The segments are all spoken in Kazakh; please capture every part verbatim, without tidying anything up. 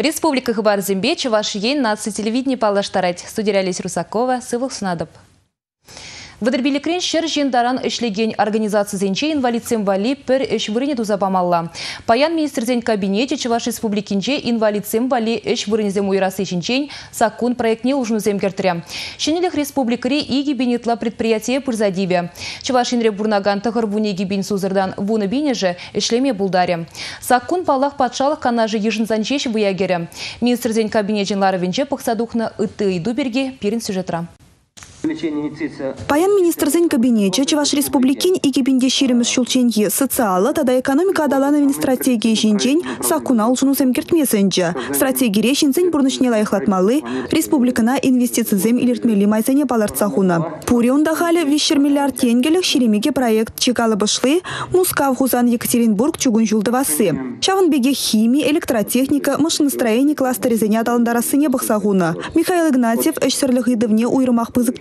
Республика Хабар-Зембе, Чувашиен, наци телевидение палаштарать. Студия Алис Русакова, Сывых Снадоб. Выдербили шер жендаран эшлеген организации зенче инвалидцем вали пер эш вырыне тузапамалла. Паян министрзен кабинете Чуваш республикинче инвалидцем вали эш вырынезем уйрасы шинчень сакун проектне ужнузем кертря. Шинелех республикари иги бенетла предприятие пырзадиве. Чуваш инре бурнаган тахар бунеги бин сузырдан буны бинеже эшлеме булдаре. Сакун палах патшалых канажи ежинзанчеш буягере. Министрзен кабинетен ларовенче пахсадухна ыты иду берги пирин сюжетра. Паян министрзен кабинете Чуваш республикин и кибинде ширеміз шулченье социалы тада экономика адалановин стратегии жинчень сакуна улшунузем кертмесенче. Стратегия шинзен бурнышне лайхлатмалы республикана инвестицизем илертмели майзене паларцахуна. Пури ондахали вещер миллиард тенгелек ширемеге проект чекалы башлы Мускав Хузан Екатеринбург чугун жулдывасы. Чаванбеге химия, электротехника, машиностроение кластеризене адаландарасыне бахсахуна. Михаил Игнатьев эшсерлых идовне уйрымах пызык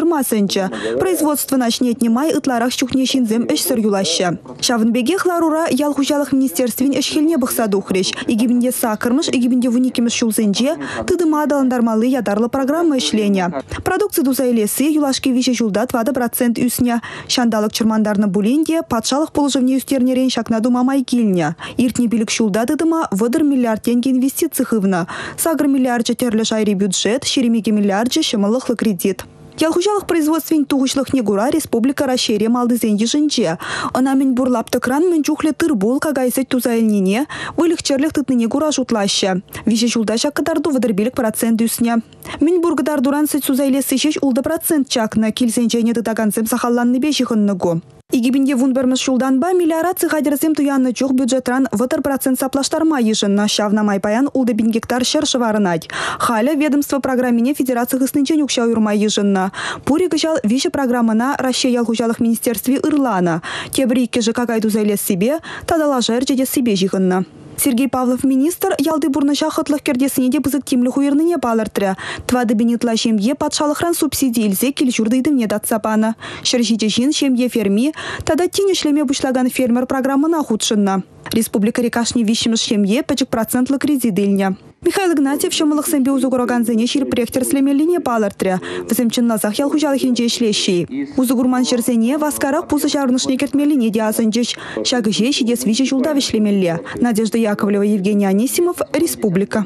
производство начнет немай ытларах чухнещин зем эшсер юлаща. Шавнбеге хларура ял хужалых министерствин эшхельне бахсадухрещ. Игибинде сакармыш, игибинде вуникимыш шулзенче, тыдыма адаландармалы ядарлы программа эшления. Продукция дузайлесы юлашки вище жулдат вада процент үсня. Шандалык чермандарны булинде, патшалых положевне үстернерен шакнаду мамай кильня. Иртне билик шулда тыдыма выдыр миллиард тенге инвестиций хывна. Сагр миллиард терлі шайри бюджет, шеремеге миллиард шемалыхлы кредит. Ялхужалых производствен тугушлых негура республика расшире малдызен ежинче. Она мен бурлап кран мен чухле тырбол кагайсет тузайлнине, вылих черлих тытныне гура жутлаща. Вище жулдаша кадарду выдырбилик процент үсня. Мен бургадар дурансет сузайлесы шеш улда процент чакна, килсенчене тытаганцем сахалланны бешихынныгу. Игибинде вунбермыз шулданба миллиарации хадерзем туянны чух бюджетран ватыр процент саплаштарма ежинна шавна майпаян улда бин гектар шер шыварынать. Халя ведомство программине федерации хыснынчен юкша юрма ежинна. Пури гыжал вище программына Россия ялхужалых министерстве Ирлана. Тебрикке же какай тузайлес себе, тадала жерчеде себе жихынна. Сергей Павлов министр ялды бурныша хытлых кердесіне де бізік темлі хуйырныне балыртыры. Твады бенетла шемье патшалықран субсидий илзе келшурдыйдым не датсапаны. Шыршите жин шемье ферми, тада тень шлеме бушлаган фермер программына худшынна. Республика рекашни вищеміз шемье пачек процентлы кредит ильня. Михаил Игнатьев шамылық сэмбе узугураганзене шир пректер слемелине балыртыры. Візімчін назах ялхужалық енже ішлеші. Узугурман шерзене васкарах пузы жарнышне кертмелине диазынчыш. Шагыше шидес вище жулда вишлемелле. Надежда Яковлева, Евгений Анисимов, Республика.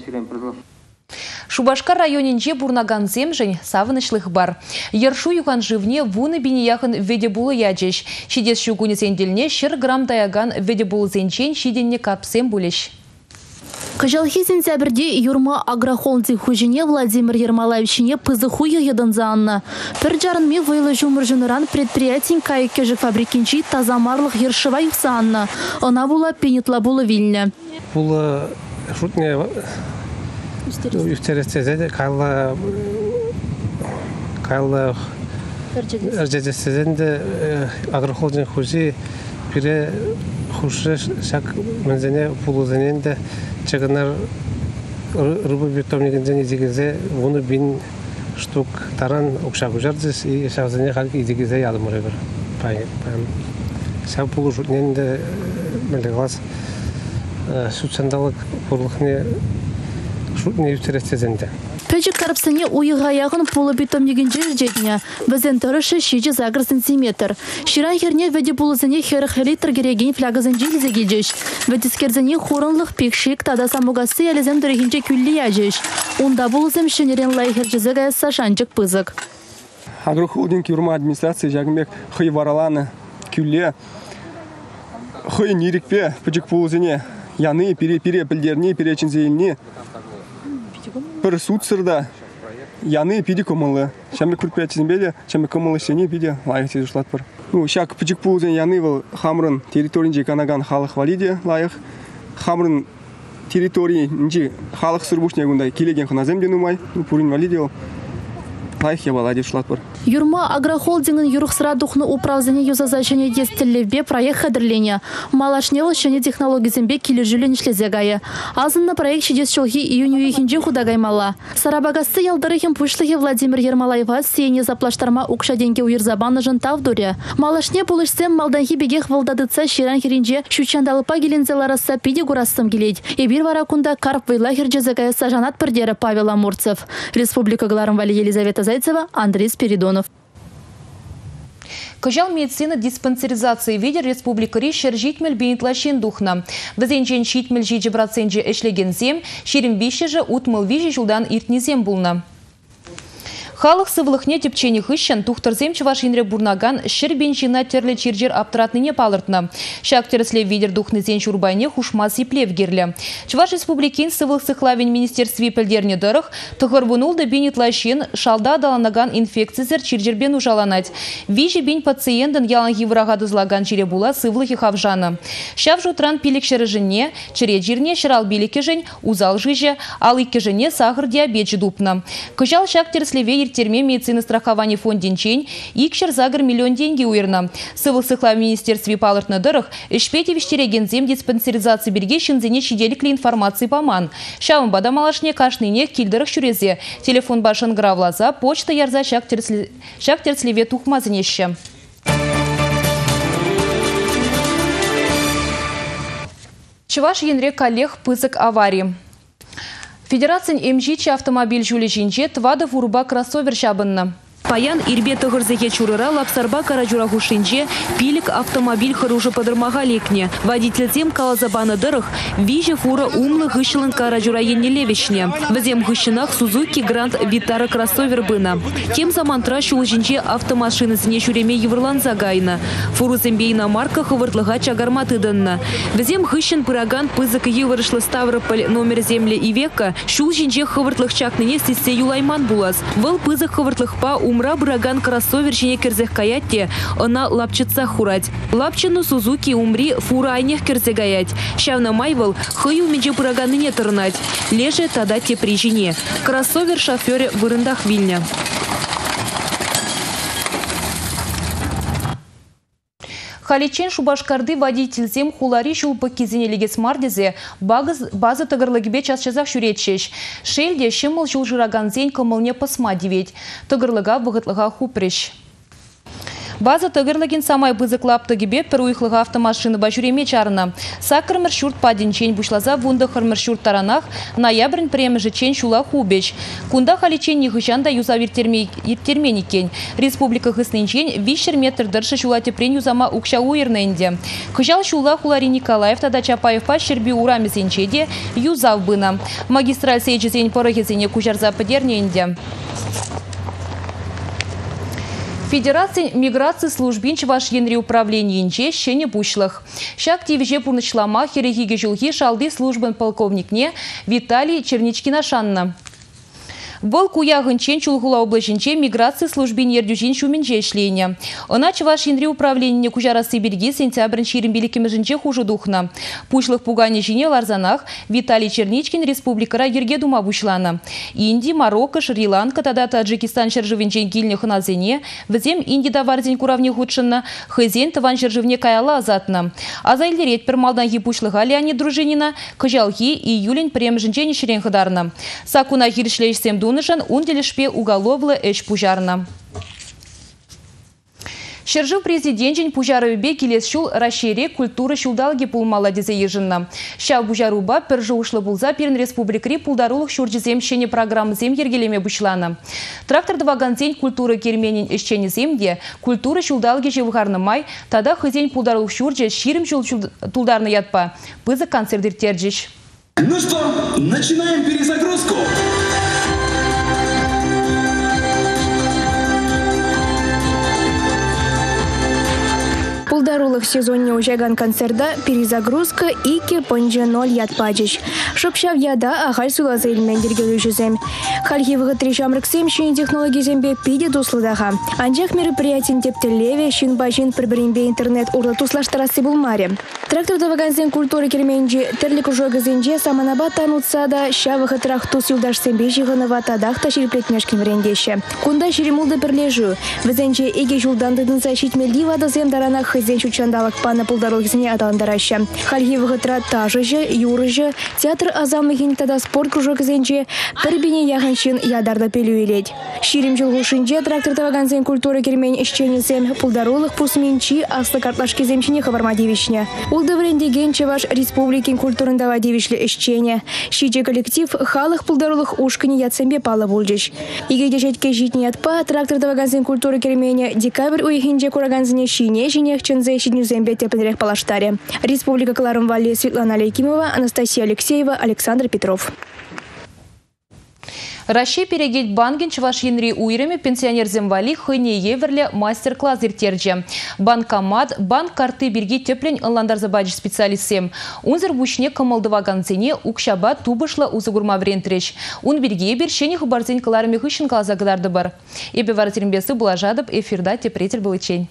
Шубашкар районинче бурнаганзем жень савынышлых бар. Ершу юхан живне вуны бинияхын веде булы яджеш. Шидес шугуне сенделне шыр грамм таяган веде булы зенчен шиденне капсем булеш. Кажалхи сентябрьде юрма агрохолдинг хужине Владимир Ермолаевичине пызыхуя еданзанна. Перджарнми вайлы жумыржыныран предприятин кайкежик фабрикинчи тазамарлых ершива юхсанна. Она була пенетла була вильня. Була шутне юхтерестезе кайла кайла эржедесезенде агрохолдинг хужи пире хуже шак мензене пулузененде чегнар рыбы битомнигензен изигезе вуны бин штук таран окшагу жардыс и шавзене халки изигезе ядымыр бир пай пам шав пулу жутненде мелеглас сучандалык пурлыхне шутне ютерестезенде. Печик карпсыне уйыға яғын пулы битомнеген жердетіне. Бізен тұрышы шеже загыр сантиметр. Ширай херне веде пулызыне херх литр кереген флягызын желізе келжеш. Ведескерзіне хорынлық пекшик тада самугасы әлізем дөрегенче күлі яжеш. Онда пулызым шенерен лайхерджізі гайса шанчык пызык. Агрохолдинг юрма администрации жагымек хый вараланы күлі. Хый нирикпе печик пулызыне яны пере-пере пілдеріне перечінзейіне. Бір суд сырда яны пиди комылы. Шамы күрпәтізін беді, шамы комылы сене пиди лайық тезі ұшлат бір. Ну, шак пүчік пулзен яны был хамрын территоринже канаган халық валиде лайық. Хамрын территоринже халық сырбушне гундай келеген хыназем денумай. Ну, пурин валиде ол. лайх ебала деп шлатпыр. Юрма агрохолдингын юрухсыра духны управление юзазачение естелевбе проект хадрления. Малашнел шене технологизмбе килежюлен ишлезегае. Азынна проект шидес шолхи июню ихинже худагаймала. Сарабагасты ялдырыхим пушлыхи Владимир Ермолаева сене заплаштарма укша деньги уирзабаны жын тавдуре. Малашне пулышсем малданхи бегех валдадыца ширан хиринже щучандалыпа гелензелараса пиде гурастым гелейд. Эбир варакунда карп вейла хирджезегае сажанат пердері Павел Амурцев. Республика Гларамвали Елизавета Зайцева, Андрей Спиридонов. Кожал медицина диспансеризации видер республика Ришер житмель бейнтлащен духна. Вазенчен шитмель жиджи проценджи эшлеген зем, ширим вище же утмыл вижи жулдан иртнезем булна. Халық сывлықне тепчені хыщан тухтарзем чывашинре бурнаган шырбен жина терлі чиржер аптыратныне палыртна. Шак терсле видер духнызен шурбайне хушмас еплев герлі. Чываш республикин сывлық сықлавен министерстве пілдерне дырық, тұғыр вунулды бенет лащен шалда даланаган инфекцизер чиржербен ужаланать. Вижи бен пациентын ялан хивырага дызлаган чире була сывлықи хавжаны. Шав жутран пилік шырыжыне, чире жирне шырал биліке жын, узал жыже, ал ике жыне сахар диабет жидупна. Кожал шак терслеве терме медицины страхования фондинчень, икшер загр миллион деньги уирна. Сывыл сыхла в министерстве палыртны дырых, эшпети виштерегензем диспансеризации берге шинзене щеделикли информации поман. Шавым бада малашне кашныне кильдырых шурезе. Телефон башын гравлаза, почта ярза шак терслеве тухмазынеще. Чываш енре коллег пызык аварии. Федерация МЖЧ автомобиль жюли жинче твада вуруба кроссовер шабынна. Паян ирбе тығырзеге чурыра лапсарба каражураху шинче пилик автомобиль хыружы подырмага лекне. Водительзем калазабаны дырых виже фура умлы гыщылын каражура еннелевичне. Вазем гыщынах Сузуки Гранд Витара кроссовер бына. Тем замантра шул жинче автомашины зне шуреме еврлан загайна. Фуру зембейна марка хывыртлыга чагарматы дынна. Вазем гыщын пыраган пызык евырышлы Ставрополь номер земли и века шул жинче хывыртлых чакныне сиссе юлайман булас. Выл пызык хывыртлыхпа умра браган кроссовер жине керзех каятте, она лапчица хурать. Лапчину Сузуки умри фура айнех керзегаять. Шавна майвал хыю меджи браганы не тырнать. Леже тада те при жине. Кроссовер шофёре вырындах вильня. Халичен Шубашкарды водитель зем хулари шулпы кизине легес мардезе база тыгырлыгбе час-часах шуретшеш. Шельде шымыл жул жыраган зень кымылне пысма девет. Тыгырлыга вғытлыга хупреш. База тыгырлыгин самай бызыклап тыгибе пір уйхлыга автомашины бажуреме чарына. Сакыр маршрут падинчен бушлаза вундахыр маршрут таранах ноябрь премежи чен шула хубеч. Кунда халичен нихыжанда юза иртерменикен. Республика хысненчен вишер метр дыршы шула тепрен юзама укша уирненде. Хыжал шула хулари Николаев тада Чапаевпа шерби урамезенчеде юзав бына. Магистраль сейджезень порохезене кужарза подерненде. Федерация миграции службин чваш енри управления инче щене бушлых. Шак тивиже пурнычлама херегиге жулхи шалды службын полковникне Виталий Черничкина шанна. Был куягынчен чулгула облачинче миграции службин ердюжин шуменже шления. Она чваш енри управления кужара Сибирги сентябрь ширим беликимежинче хуже духна. Пушлых пугани жине ларзанах Виталий Черничкин республикара ерге дума бушлана. Инди, Марокко, Шри-Ланка, тада Таджикистан шержевинчен гильне ханазене, взем Инди даварзень куравне худшинна, хызен таван шержевне каяла азатна. А за ильдерет пермалданхи пушлыха Леонид Дружинина, кожалхи и юлень премжинче нишерен хадарна. Сакуна хиршлейшсем дунышан унделешпе уголовлы эш пужарна. Шержу президентин пужаровебе келес шул расшире культуры шулдалги пулмала дезе ежинна. Шав пужаруба пержу ушлы булза перн республикри пулдарулых шурджизем шене программы зем ергелеме бушлана. Трактор дваганзень культуры керменин ишчене земде, культуры шулдалги живгарны май, тада хызень пулдарулых шурджи ширим шул тулдарны ятпа. Пызы концердер терджиш. Ну что, начинаем перезагрузку. пулдарулых сезонне ужаган концерта перезагрузка ики понже ноль ятпачыш. Шопшав яда ахаль сулазы илмен дергелюжізем. Хальхивығы тришамрыксем шин технологизембе пиде туслыдаға. Анжақ мероприятин тептелеве шин башин пірбірінбе интернет урлы туслаштарасы булмаре. Тракторда ваганзен культуры керменджи терлик ужогызенже саманаба танутса да шавығы трактус юлдашсембе жиғынова тадақта шерплетмешкин врендеше. Кунда шеремулды бірлежу. Візенже еге жулдандыдың защитмелди вадазем дарана хызен шучандалық пана пулдарылғызіне адаландарашы. Хальхивығы тра тажыжы, юрыжы, театр азамығын тада спорт кружогызенже пірбіне яғыншын ядарда пелю елед. Ширим жылғушынже тракторда ваганзен культуры кермен ішченесем пулдарулық пусменчи аслы картлашки земчине хабармадевичне. Улды врендеген Чеваш республикин культурында вадевишлі ішчене. Шиже коллектив халық пулдарулық ушкыне ятсембе палы булжыш. Игеде жетке житне ятпа тракторда ваганзен культуры кермене декабрь уйхинже кураганзіне шине жинех чензе шиднюзембе тепенрех палаштаре. Республика Кларум Вали Светлана Алейкимова, Анастасия Алексеева, Александр Петров. Россия перегет банген чуваш енри уйрами пенсионер земвали хыне еверле мастер-класс иртерже. Банкомат, банк карты берги теплень онландар забадж специалистсем. Унзер бушне камалдыва ганцене укшаба тубышла узагурма врентреш. Ун берги бершени хубарзень каларами хыщен калазагдарды бар. Эбе варатирмбесы булажадып эфирда тепретель былычень.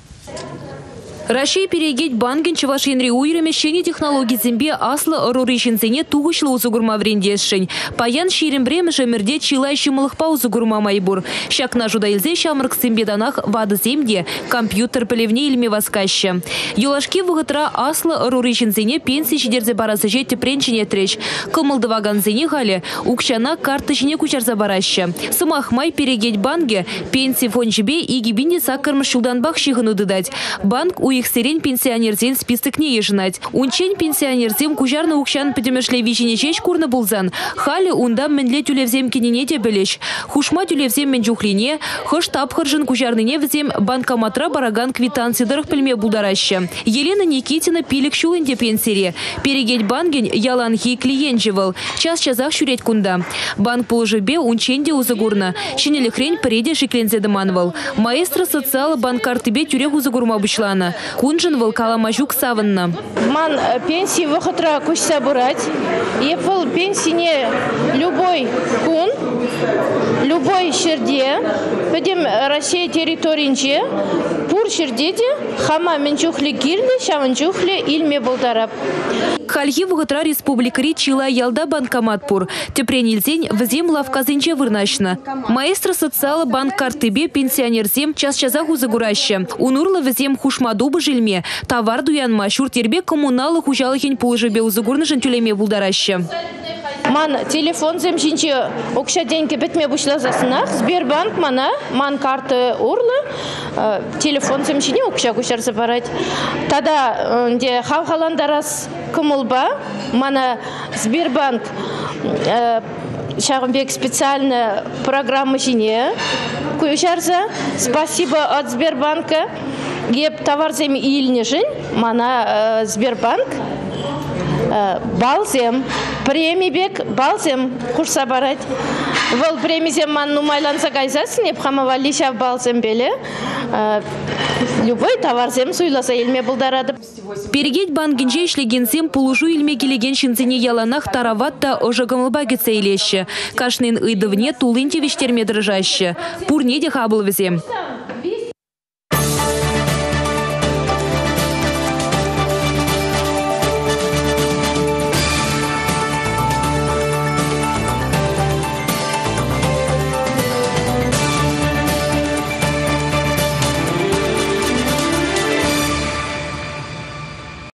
Россия перегет банген чуваш енри уйрами шени технологий зембе аслы роришинцене тугышлы узагурма врендешшень. Паян ширим бреме жемерде чилай шимылықпа узагурма майбур. Шак на жудайлзе шамрк сембеданах вады земде компьютер пелевне илме васкаще. Юлашки вғытра аслы роришинцене пенсии шидерзе барасы жеті пренчине треш. Кымылдыва ганзене галі укшана картышыне кучарза бараще. Сымахмай перегет банге пенсии фончебе и гибинде саккармыш шулданбах шиғыну дыдать. Банк у их сирень пенсионерзен список не ежинать. Унчень пенсионерзем кужарны укшан педемешле вичине чеч курны булзан. Хали унда менле тюлевзем кинене тебелеш. Хушма тюлевзем менджухлине, хош тапхаржын кужарныне взем банкоматра бараган квитанции дырых пельме будараще. Елена Никитина пилик шулынде пенсире. Перегеть банген яланхи клиентжевал. Час-часах шуреть кунда. Банк положебе унченде узагурна. Шинели хрень преде шиклензе деманвал. Маэстро социал банкартыбе тюрех узагурма бучлана. Кунжин волкала мажук саванна. Ман пенсии выходра кушся бурать. Епл пенсине любой кун, любой шерде, пойдем Россия территоринче, пур шердеде, хама менчухли кирли, шаманчухли ильме болдараб. Хальхи выходра республикари чила ялда банкомат пур. Тепренильзень взем лавказенче вырнашна. Маэстро социала банк картыбе пенсионерзем час-часах узагураща. Унурла взем хушмаду жильме, товар дуян машур тербе коммуналы хужалыхин положебе узагурнышын тюлеме булдараще. Ман телефон земжинче окша деньги бетме бушла засынах. Сбербанк мана, ман карты урлы, телефон земжине окша кушар забарать. Тада де хавхаландарас кымылба, мана Сбербанк Шагымбек специальная программа жине кушарза. Спасибо от Сбербанка. Еп товар зем илнежин, мана Сбербанк балзем, премибек балзем курса барать. Вол премизем ман нумайланса гайзасын, еп хамавали шав балзем беле. Любой товар зем суйласа илме булдарады. Перегеть бангенже ишлегенсем полужу илме келеген шинцене яланах тараватта ожагамылба кетсе илеще. Кашнын ыдывне тулынтевичтерме дрыжаще. Пурне де хабыл візем.